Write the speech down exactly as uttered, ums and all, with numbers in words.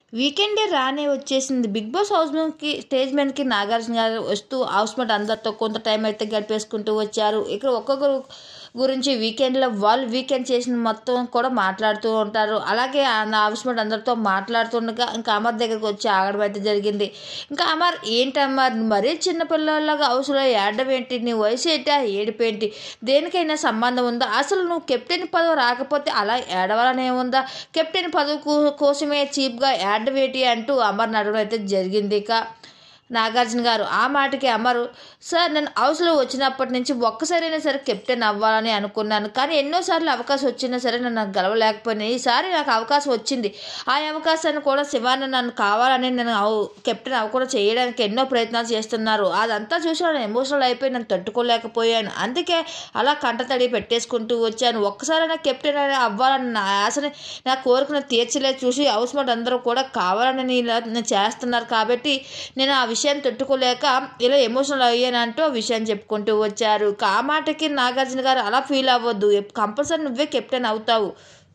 వీకెండే రానే వచ్చేసింది. 'Bigg Boss' house మీదకి స్టేజ్ మీదకి నాగార్జున గారు వస్తూ హౌస్ మేట్ అందరితో కొంత టైం అయితే గడిపేసుకుంటూ వచ్చారు. ఇక్కడ ఒక్కొక్కరు గురించి వీకెండ్లో వాళ్ళు వీకెండ్ చేసిన మొత్తం కూడా మాట్లాడుతూ ఉంటారు. అలాగే ఆ నా హౌస్ మేట్ అందరితో మాట్లాడుతుండగా ఇంకా అమర్ దగ్గరికి వచ్చి ఆగడం అయితే జరిగింది. ఇంకా అమర్, ఏంటి అమర్ మరీ చిన్నపిల్లలాగా హౌస్లో ఏడడం ఏంటి, నీ వయసు ఏంటి, ఆ ఏడుపు ఏంటి, దేనికైనా సంబంధం ఉందా, అసలు నువ్వు కెప్టెన్ పదవి రాకపోతే అలా ఏడవాలనే ఉందా, కెప్టెన్ పదవి కో- కోసమే చీప్గా ఏడడం ఏంటి అంటూ అమర్ నడవడం అయితే జరిగింది. ఇక నాగార్జున గారు ఆ మాటకి అమరు, సార్ నేను హౌస్లో వచ్చినప్పటి నుంచి ఒక్కసారైనా సరే కెప్టెన్ అవ్వాలని అనుకున్నాను, కానీ ఎన్నోసార్లు అవకాశం వచ్చినా సరే నన్ను గెలవలేకపోయినా ఈసారి నాకు అవకాశం వచ్చింది. ఆ అవకాశాన్ని కూడా శివాన్న నన్ను కావాలని నేను కెప్టెన్ అవ్వకుండా చేయడానికి ఎన్నో ప్రయత్నాలు చేస్తున్నారు. అదంతా చూసి నేను ఎమోషనల్ అయిపోయి నేను తట్టుకోలేకపోయాను. అందుకే అలా కంటతడి పెట్టేసుకుంటూ వచ్చాను. ఒక్కసారైనా కెప్టెన్ అవ్వాలని నా ఆశని, నా కోరికను తీర్చలేదు చూసి హౌస్ మేట్ అందరూ కూడా కావాలని ఇలా చేస్తున్నారు కాబట్టి నేను ఆ విషయాన్ని తట్టుకోలేక ఇలా ఎమోషనల్ అయ్యానంటూ ఆ విషయాన్ని చెప్పుకుంటూ వచ్చారు. ఆ మాటకి నాగార్జున గారు, అలా ఫీల్ అవ్వద్దు, కంపల్సరీ నువ్వే కెప్టెన్ అవుతావు.